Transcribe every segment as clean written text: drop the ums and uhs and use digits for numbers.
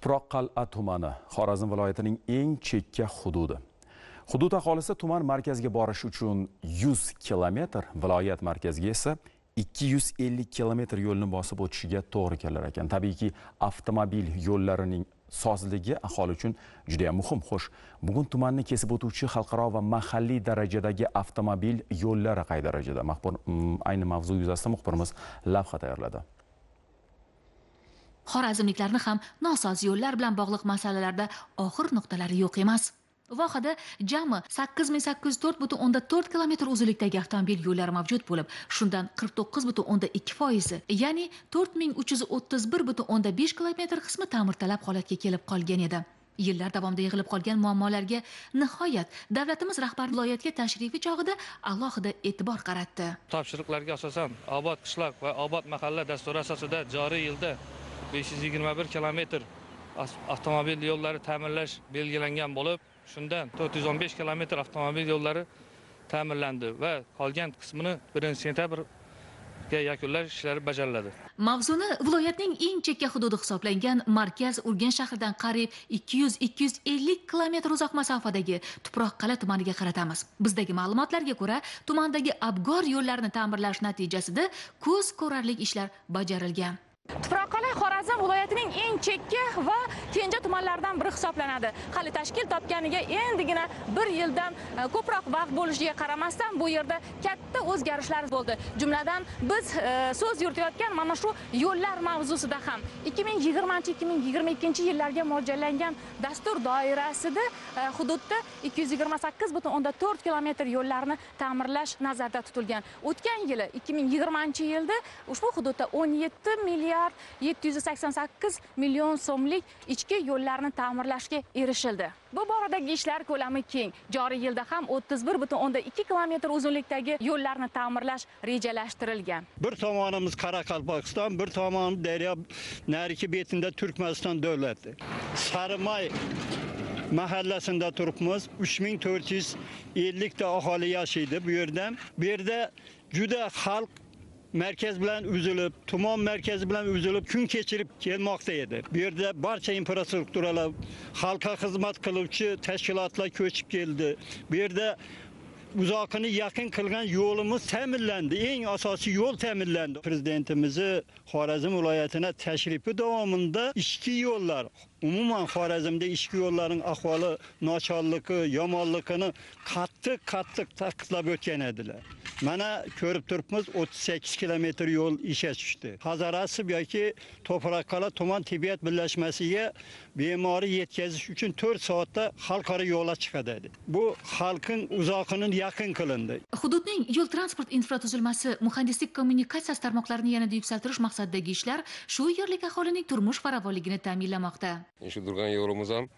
Tuproq Qal'a tumani Xorazm viloyatining eng chekka hududi. Hudud aholisi tuman markaziga borish uchun 100 kilometr, viloyat markaziga esa 250 kilometr yo'lni bosib o'tishiga to'g'ri kelar ekan. Tabiiyki, avtomobil yo'llarining sozligi aholi uchun juda muhim. Xo'sh, bugun tumanni kesib o'tuvchi xalqaro va mahalliy darajadagi avtomobil yo'llari qay darajada? Ayni mavzu yuzasidan muxbirimiz lavha tayyorladi. Xorazmliklarni ham nosoz yo'llar bilan bog'liq masalalarda oxir nuqtalari yo'q emas. Vohada jami 8804,4 kilometr uzunlikdagi avtomobil yo'llari mavjud bo'lib, shundan 49,2%, ya'ni 4331,5 kilometr qismi ta'mirtalab holatga kelib qolgan edi. Yillar davomida yig'ilib qolgan muammolarga nihoyat davlatimiz rahbari viloyatga tashrifi chog'ida alohida e'tibor qaratdi. Topshiriqlarga asosan obod qishloq va obod mahalla dasturi asosida joriy yilda 521 kilometr avtomobil yo'llari ta'mirlash belgilangan bo'lib, shundan 415 kilometr avtomobil yo'llari ta'mirlandi va qolgan qismini 1-sentabrga yakunlash ishlari bajariladi. Mavzuni viloyatning eng chekka hududi hisoblangan markaz Urganch shahridan qariyb 200-250 kilometr uzoq masofadagi Tuproq Qal'a tumaniga qaratamiz. Bizdagi ma'lumotlarga ko'ra, tumandagi abgor yo'llarini ta'mirlash natijasida ko'z ko'rarlik ishlar bajarilgan. Tuproq Qal'a Xorazm viloyatining eng chekka va kenja tumanlaridan biri hisoblanadi. Hali tashkil topganiga endigina 1 yildan ko'proq vaqt bo'lishiga qaramasdan bu yerda katta o'zgarishlar bo'ldi. Jumladan biz so'z yuritayotgan mana shu yo'llar mavzusida ham 2020-2022 yillarga mo'ljallangan dastur doirasida hududda 228,4 kilometr yo'llarni ta'mirlash nazarda tutilgan. O'tgan yili 2020-yilda ushbu hududda 17 milliard 788 million so'mlik ichki yo'llarni ta'mirlashga erishildi. Bu boradagi ishlar ko'lami keng. Joriy yilda ham 31,2 kilometr uzunlikdagi yo'llarni ta'mirlash rejalashtirilgan. Bir tomonimiz Qoraqalpog'iston, bir tomonimiz daryo narigi betida Turkmaniston davlati. Sarimay mahallasida turibmiz. 3450 ta aholi yashaydi bu yerda. Bu yerda juda xalq merkez bilan uzilib, tuman merkezi bilan uzilib kun kechirib kelmoqda edi. Bu yerda barcha infrastrukturalar, xalqqa xizmat qiluvchi tashkilotlar ko'chib keldi. Bu yerda uzoqini yaqin qilgan yo'limiz ta'minlandi. Eng asosiy yo'l ta'minlandi. Prezidentimizni Xorazm viloyatiga tashrifi davomida ichki yo'llar, umuman Xorazmda ichki yo'llarning ahvoli, nochorligi, yomonligini qattiq ta'kidlab o'tgan edilar. Mana ko'rib turibmiz 38 kilometr yo'l ishga tushdi. Hazarasi yoki Tuproq Qal'a tuman tibbiyot birlashmasiga bemori yetkazish uchun 4 soatda xalqaro yo'llar chiqadi edi. Bu xalqning uzoqini yaqin qilindi. Hududning yo'l transport infratuzilmasi, muhandislik kommunikatsiya tarmoqlarini yanada yuksaltirish maqsadidagi ishlar shu yerlik aholining turmush farovonligini ta'minlamoqda. Shu turgan yo'limiz ham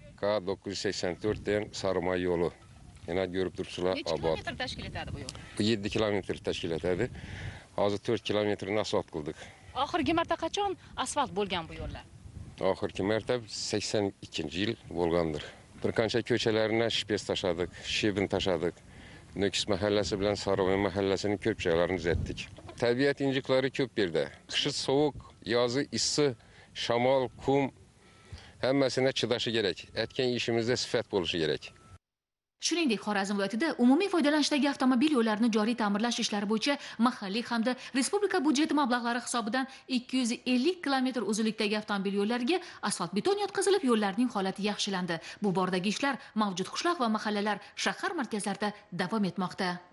K984 dan Sarimay yo'li. Yana görüp turibsizlar, obod. Necha kilometr tashkil etadi bu yo'l? 7 kilometr tashkil etadi. Hozir 4 kilometrini asfalt qildik. Oxirgi marta qachon asfalt bo'lgan bu yo'llar? Oxirgi marta 82-yil bo'lgandir. Bir qancha ko'chalarni shpes tashadik, shebin tashadik. Nökis mahallasi bilan Sarimay mahallasining ko'pchalarini tuzatdik. Tabiat injiqlari ko'p yerda. Qishi sovuq, yozi issiq, shamol, qum hammasini chidashi kerak. Aytgan ishimizda sifat bo'lishi kerak. Shuningdek, Xorazm viloyatida umumiy foydalanishdagi avtomobil yo'llarini joriy ta'mirlash ishlari bo'yicha mahalliy hamda respublika budjeti mablag'lari hisobidan 250 kilometr uzunlikdagi avtomobil yo'llariga asfalt beton yotqizilib, yo'llarning holati yaxshilandi. Bu boradagi ishlar mavjud qishloq va mahallalar, shahar markazlarida davom etmoqda.